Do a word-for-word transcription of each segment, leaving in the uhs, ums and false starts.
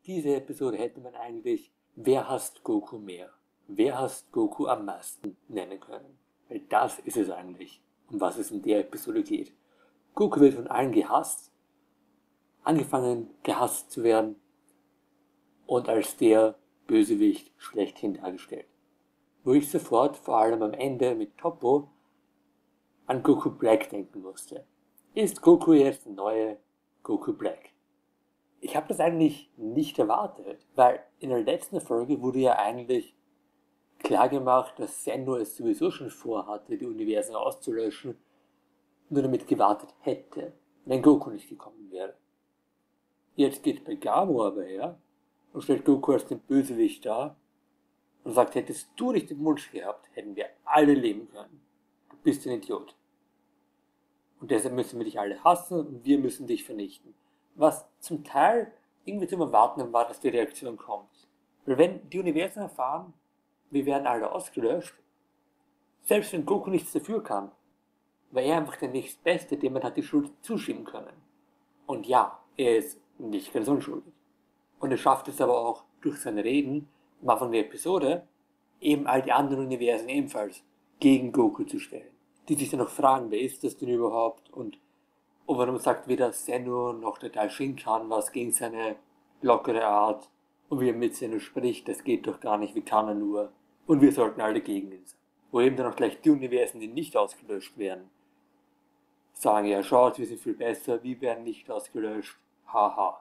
Diese Episode hätte man eigentlich Wer hasst Goku mehr? Wer hasst Goku am meisten nennen können? Weil das ist es eigentlich, um was es in der Episode geht. Goku wird von allen gehasst, angefangen gehasst zu werden und als der Bösewicht schlechthin dargestellt. Wo ich sofort, vor allem am Ende mit Toppo, an Goku Black denken musste. Ist Goku jetzt der neue Goku Black? Ich habe das eigentlich nicht erwartet, weil in der letzten Folge wurde ja eigentlich klar gemacht, dass Senno es sowieso schon vorhatte, die Universen auszulöschen, nur damit gewartet hätte, wenn Goku nicht gekommen wäre. Jetzt geht Begamo aber her und stellt Goku als den Bösewicht dar und sagt, hättest du nicht den Wunsch gehabt, hätten wir alle leben können. Du bist ein Idiot. Und deshalb müssen wir dich alle hassen und wir müssen dich vernichten. Was zum Teil irgendwie zu erwarten war, dass die Reaktion kommt. Weil wenn die Universen erfahren, wir werden alle ausgelöscht, selbst wenn Goku nichts dafür kann, war er einfach der nächstbeste, dem man hat die Schuld zuschieben können. Und ja, er ist nicht ganz unschuldig. Und er schafft es aber auch durch seine Reden am Anfang der Episode, eben all die anderen Universen ebenfalls gegen Goku zu stellen. Die sich dann noch fragen, wer ist das denn überhaupt? Und Und warum sagt weder Senno noch der Daishinkan was gegen seine lockere Art? Und wie er mit Senno spricht, das geht doch gar nicht, wie kann er nur? Und wir sollten alle gegen ihn sein. Wo eben dann auch gleich die Universen, die nicht ausgelöscht werden, sagen, ja schaut, wir sind viel besser, wir werden nicht ausgelöscht, haha.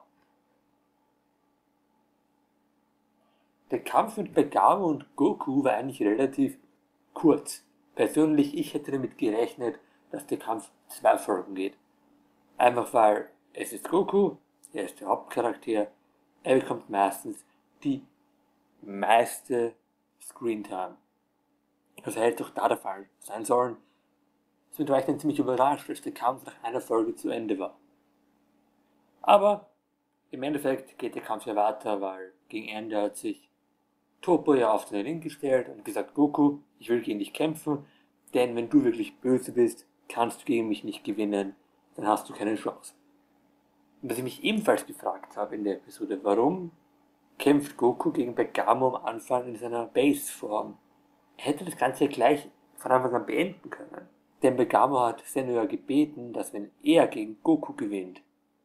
Der Kampf mit Begamo und Goku war eigentlich relativ kurz. Persönlich, ich hätte damit gerechnet, dass der Kampf zwei Folgen geht. Einfach weil es ist Goku, er ist der Hauptcharakter, er bekommt meistens die meiste Screentime. Das hätte doch da der Fall sein sollen. Somit war ich dann ziemlich überrascht, als der Kampf nach einer Folge zu Ende war. Aber im Endeffekt geht der Kampf ja weiter, weil gegen Ende hat sich Toppo ja auf den Ring gestellt und gesagt, Goku, ich will gegen dich kämpfen, denn wenn du wirklich böse bist, kannst du gegen mich nicht gewinnen. Dann hast du keine Chance. Und was ich mich ebenfalls gefragt habe in der Episode, warum kämpft Goku gegen Begamo am Anfang in seiner Base-Form? Er hätte das Ganze ja gleich von Anfang an beenden können. Denn Begamo hat Senno ja gebeten, dass wenn er gegen Goku gewinnt,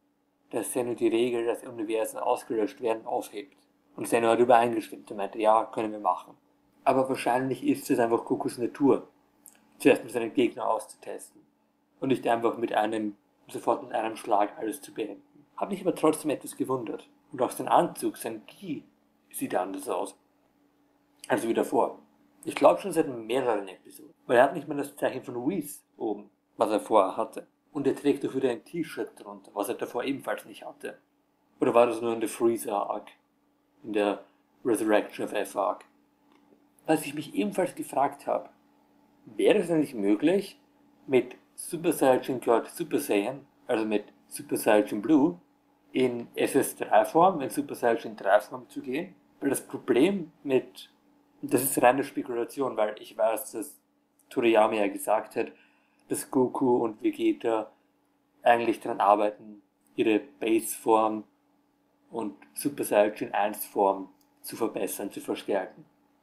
dass Senno die Regel, dass Universen ausgelöscht werden, aufhebt. Und Senno hat übereingestimmt und meinte, ja, können wir machen. Aber wahrscheinlich ist es einfach Gokus Natur, zuerst mit seinen Gegnern auszutesten. Und nicht einfach mit einem, sofort mit einem Schlag alles zu beenden. Hab mich aber trotzdem etwas gewundert. Und auch sein Anzug, sein Ki, sieht anders aus. Also wie davor. Ich glaube schon seit mehreren Episoden. Weil er hat nicht mehr das Zeichen von Whis oben, was er vorher hatte. Und er trägt auch wieder ein T-Shirt drunter, was er davor ebenfalls nicht hatte. Oder war das nur in der Freezer-Arc? In der Resurrection of F-Arc? Was ich mich ebenfalls gefragt habe, wäre es eigentlich möglich, mit Super Saiyan God Super Saiyan, also mit Super Saiyan Blue, in S S drei Form, in Super Saiyan drei Form zu gehen? Weil das Problem mit, das ist reine Spekulation, weil ich weiß, dass Toriyama ja gesagt hat, dass Goku und Vegeta eigentlich daran arbeiten, ihre Base-Form und Super Saiyan eins Form zu verbessern, zu verstärken.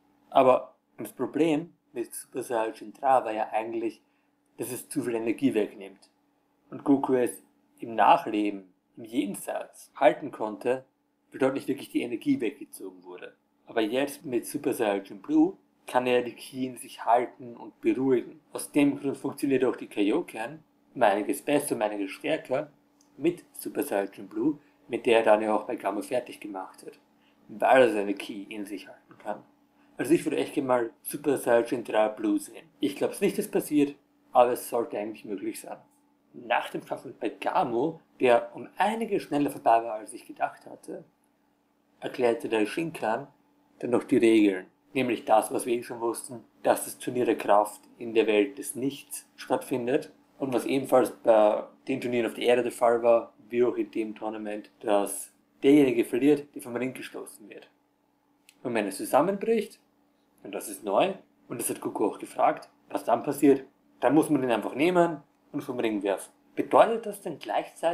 Aber das Problem mit Super Saiyan drei war ja eigentlich, dass es zu viel Energie wegnimmt. Und Goku es im Nachleben, im Jenseits, halten konnte, weil dort nicht wirklich die Energie weggezogen wurde. Aber jetzt mit Super Saiyan Blue kann er die Ki in sich halten und beruhigen. Aus dem Grund funktioniert auch die Kaioken um einiges besser, um einiges stärker mit Super Saiyan Blue, mit der er dann ja auch bei Gamma fertig gemacht hat. Weil er seine Ki in sich halten kann. Also ich würde echt gerne mal Super Saiyan drei Blue sehen. Ich glaube es nicht, dass passiert, aber es sollte eigentlich möglich sein. Nach dem Kampf mit Begamo, der um einige schneller vorbei war, als ich gedacht hatte, erklärte der Shinkan dann noch die Regeln. Nämlich das, was wir eh schon wussten, dass das Turnier der Kraft in der Welt des Nichts stattfindet. Und was ebenfalls bei den Turnieren auf der Erde der Fall war, wie auch in dem Tournament, dass derjenige verliert, der vom Ring gestoßen wird. Und wenn es zusammenbricht, und das ist neu, und das hat Goku auch gefragt, was dann passiert, dann muss man den einfach nehmen und vom Ring werfen. Bedeutet das denn gleichzeitig,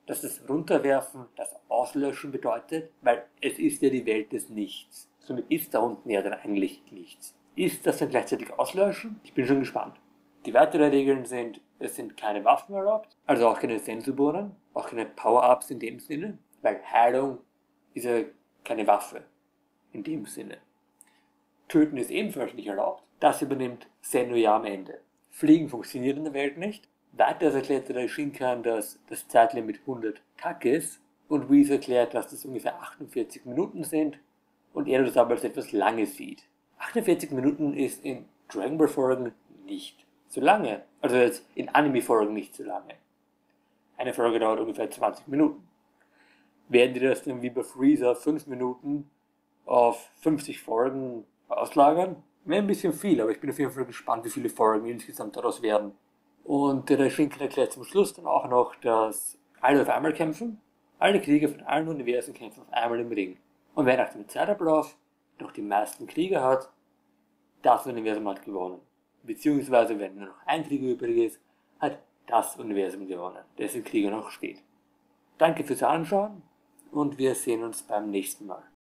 dass das Runterwerfen das Auslöschen bedeutet, weil es ist ja die Welt des Nichts. Somit ist da unten ja dann eigentlich nichts. Ist das dann gleichzeitig Auslöschen? Ich bin schon gespannt. Die weiteren Regeln sind, es sind keine Waffen erlaubt, also auch keine Sensobohren, auch keine Power-Ups in dem Sinne, weil Heilung ist ja keine Waffe in dem Sinne. Töten ist ebenfalls nicht erlaubt, das übernimmt Senno ja am Ende. Fliegen funktioniert in der Welt nicht. Weiters erklärt der Shinkan, dass das Zeitlimit hundert Kak ist und Whis erklärt, dass das ungefähr achtundvierzig Minuten sind und er das aber als etwas lange sieht. achtundvierzig Minuten ist in Dragon Ball Folgen nicht so lange, also jetzt in Anime Folgen nicht so lange. Eine Folge dauert ungefähr zwanzig Minuten. Werden die das dann wie bei Freezer fünf Minuten auf fünfzig Folgen auslagern? Wäre ein bisschen viel, aber ich bin auf jeden Fall gespannt, wie viele Folgen insgesamt daraus werden. Und der Shinken erklärt zum Schluss dann auch noch, dass alle auf einmal kämpfen. Alle Krieger von allen Universen kämpfen auf einmal im Ring. Und wer nach dem Zeitablauf noch die meisten Krieger hat, das Universum hat gewonnen. Beziehungsweise, wenn nur noch ein Krieger übrig ist, hat das Universum gewonnen, dessen Krieger noch steht. Danke fürs Anschauen und wir sehen uns beim nächsten Mal.